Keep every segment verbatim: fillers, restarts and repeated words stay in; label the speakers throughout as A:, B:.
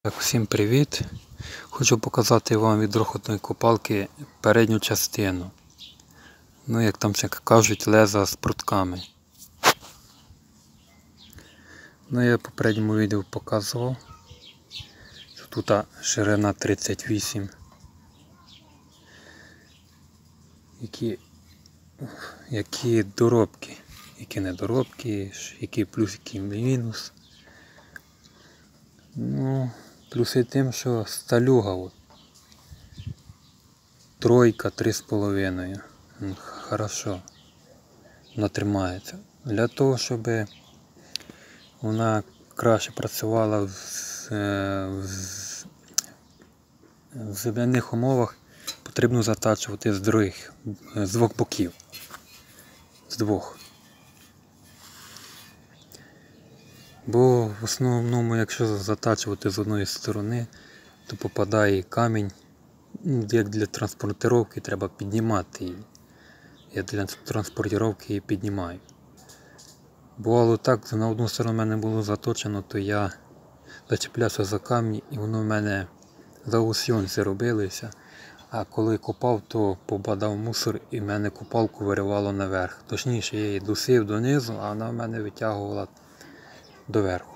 A: Так, всім привіт! Хочу показати вам від рухотної копалки передню частину. Ну, як там як кажуть, леза з прутками. Ну, я в попередньому відео показував, що тут ширина тридцять вісім. Які, які доробки, які недоробки, які плюс, які мінус. Ну, плюси тим, що сталюга от, тройка, три з половиною. Хорошо. Вона тримається. Для того, щоб вона краще працювала в, в, в земляних умовах, потрібно затачувати з других, з двох боків. З двох. Бо в основному, якщо затачувати з одної сторони, то попадає камінь. Як для транспортировки треба піднімати її. Я для транспортировки її піднімаю. Бувало так, на одну сторону в мене було заточено, то я зачеплявся за камні і воно в мене заусьонці робилися. А коли копав, то попадав мусор і в мене копалку виривало наверх. Точніше, я її досив донизу, а вона в мене витягувала доверху.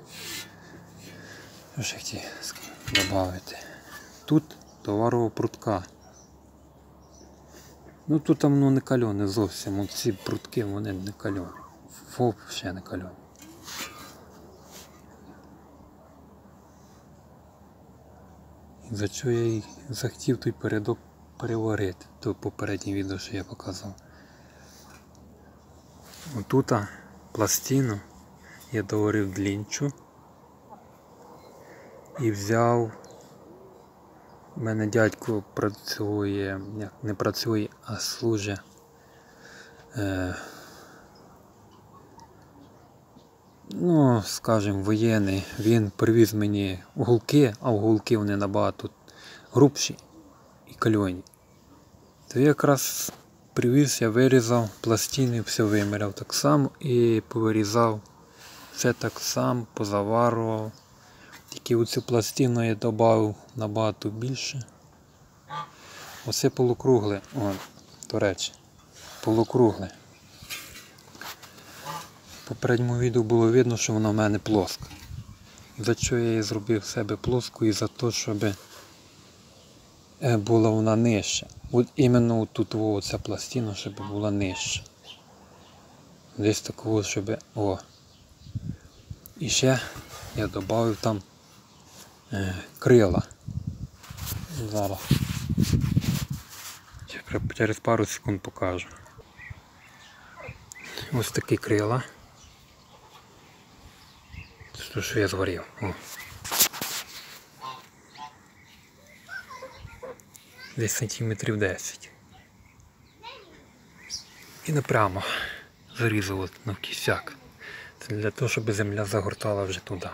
A: Що ще хотів додати? Тут товарова прутка. Ну тут там воно не кальоне зовсім. Ці прутки вони не кальоні. Фоп ще не кальоні. За що я і захотів той передок переварити, то попереднє відео, що я показував. Отут пластину я доварив длінчу і взяв. У мене дядько працює, не працює, а служить е, ну, скажімо, воєнний. Він привіз мені уголки, а уголки вони набагато грубші і кальоні. То я якраз привіз, я вирізав пластини, все виміряв так само і повирізав все так само, позаварував. Тільки оцю пластину я додав набагато більше. Оце полукругле, о, до речі, полукругле. В попередньому відео було видно, що вона в мене плоска. За що я її зробив в себе плоску і за те, щоб була вона нижча. От іменно тут оця пластина, щоб була нижча. Десь такого, щоб, о. І ще я додав там крила. Зараз. Через пару секунд покажу. Ось такі крила. Це що я зварив. О. Десь сантиметрів десять. І напрямо зарізав на кісяк. Це для того, щоб земля загортала вже туди.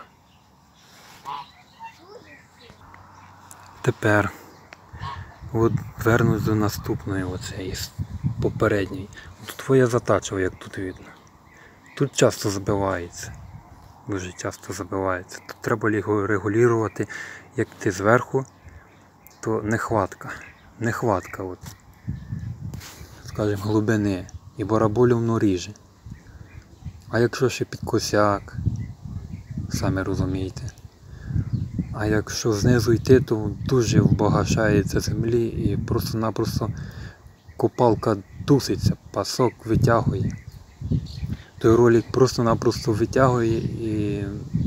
A: Тепер от вернусь до наступної оцеї попередньої. Тут я затачував, як тут видно. Тут часто забивається. Дуже часто забивається. Тут треба його регулювати, як ти зверху, то нехватка. Нехватка, от, скажімо, глибини. І бараболю воно ріже. А якщо ще під косяк, самі розумієте. А якщо знизу йти, то дуже вбагашається землі і просто-напросто копалка дуситься, пасок витягує. Той ролик просто-напросто витягує і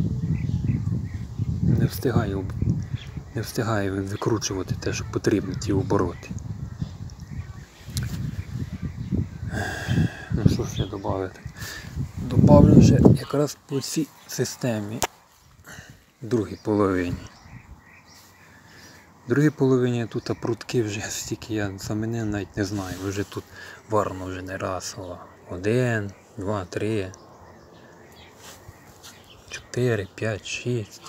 A: не встигає, не встигає викручувати те, що потрібно, ті обороти. Ну що ще додати? Добавлю вже якраз по цій системі. В другій половині. В другій половині тут прутки вже стільки я замінив, навіть не знаю. Вже тут варено вже не раз. Один, два, три, чотири, п'ять, шість.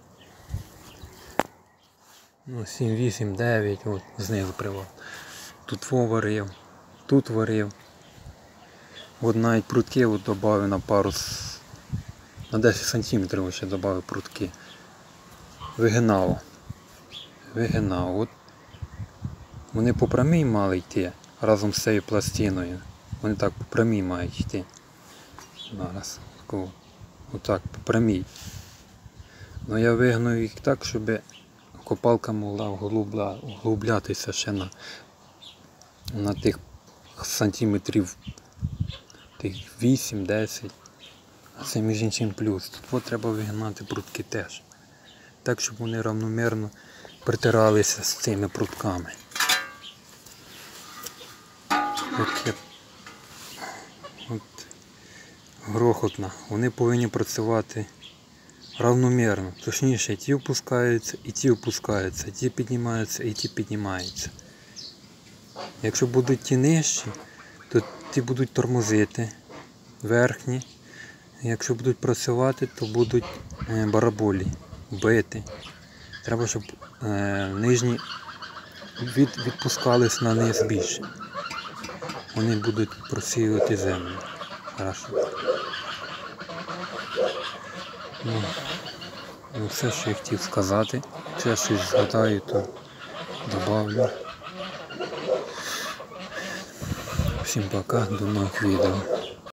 A: Ну, сім, вісім, дев'ять, от знизу привод. Тут варив, тут варив. От навіть прутки от додав на пару, на десять сантиметрів ще додав прутки. вигинало. Вигинав. От вони по прямій мали йти разом з цією пластиною. Вони так по прямій мають йти. Зараз. Отак, по прямій. Ну я вигнув їх так, щоб копалка могла вглубля, вглублятися ще на, на тих сантиметрів тих вісім-десять. А це між іншим плюс. Тут от треба вигинати прутки теж. Так, щоб вони равномірно притиралися з цими прутками. От, от грохотно. Вони повинні працювати равномірно. Точніше, ті опускаються і ті опускаються, ті піднімаються і ті піднімаються. Якщо будуть ті нижчі, то ті будуть тормозити верхні. Якщо будуть працювати, то будуть бараболі бити. Треба, щоб е, нижні від, відпускались на низ більше. Вони будуть просіювати землю. Хорошо. Ну, ну, все, що я хотів сказати. Якщо я щось згадаю, то добавлю. Всім пока, до нових відео.